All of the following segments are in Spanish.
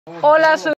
Hola, soy...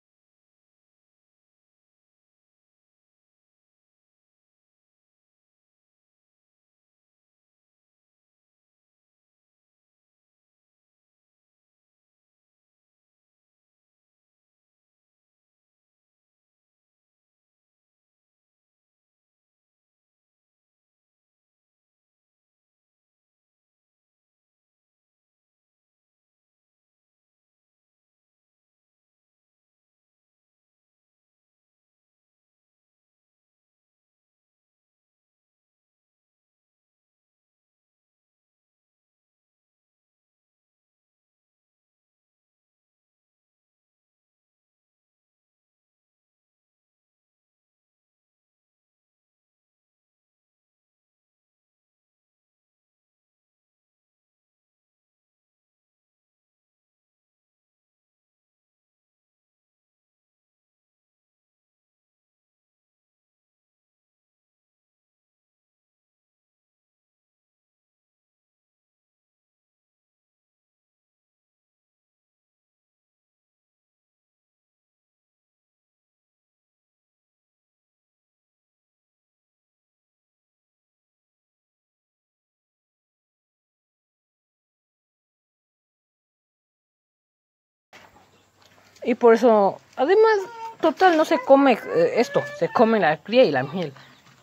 Y por eso, además, total, no se come esto, se come la cría y la miel.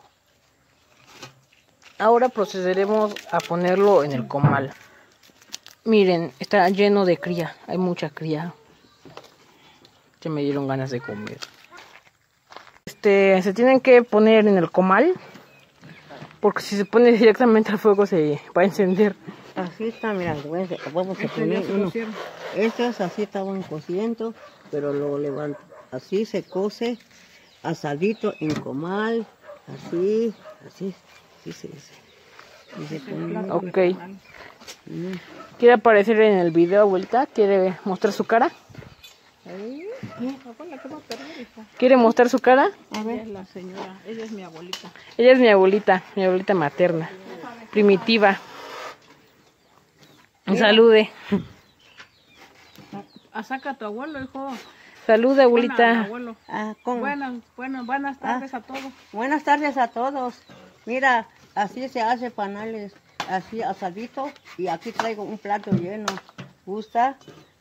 Ahora procederemos a ponerlo en el comal. Miren, está lleno de cría, hay mucha cría. Ya me dieron ganas de comer. Se tienen que poner en el comal, porque si se pone directamente al fuego se va a encender. Así está, mira, vamos a poner uno. Estos así estaban cociendo, pero lo levanto. Así se cose, asadito en comal, así se dice. Y se pone. Ok. ¿Quiere aparecer en el video, abuelita? ¿Quiere mostrar su cara? ¿Quiere mostrar su cara? A ver, la señora, ella es mi abuelita. Ella es mi abuelita materna, primitiva. Salude. Saca a tu abuelo, hijo. Salude, abuelita. Abuelo. Buenas tardes a todos. Buenas tardes a todos. Mira, así se hace panales, así asadito, y aquí traigo un plato lleno. ¿Gusta?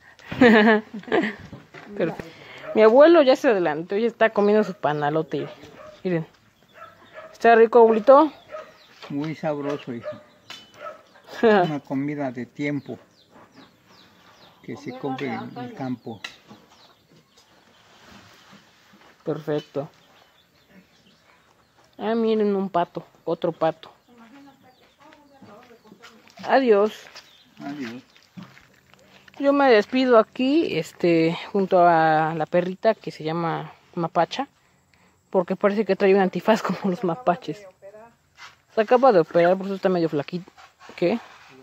Pero, mi abuelo ya se adelantó, ya está comiendo su panalote. Miren. ¿Está rico, abuelito? Muy sabroso, hijo. Una comida de tiempo que se come en el campo. Perfecto. Ah, miren un pato, otro pato. Adiós. Adiós. Yo me despido aquí, junto a la perrita que se llama Mapacha, porque parece que trae un antifaz como los mapaches. Se acaba de operar, por eso está medio flaquito. ¿Qué?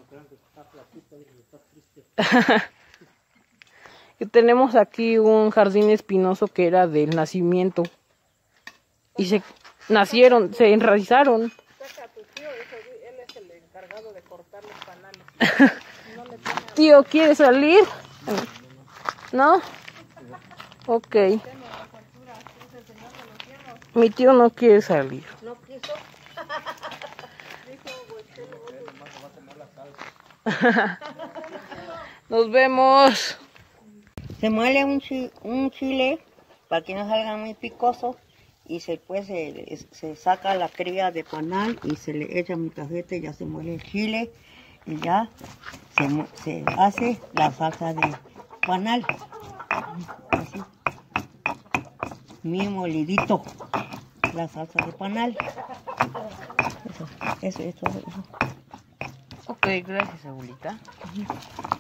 Y tenemos aquí un jardín espinoso que era del nacimiento. Y se enraizaron. Él es el encargado de cortar los panales. Tío, ¿quiere salir? ¿No? Ok. Mi tío no quiere salir. ¿No quiso? Nos vemos. Se muele un chile para que no salga muy picoso y se saca la cría de panal y se le echa mi cajeta y ya se muele el chile y ya se hace la salsa de panal. Así. Mi molidito, la salsa de panal. Eso. Ok, gracias, abuelita.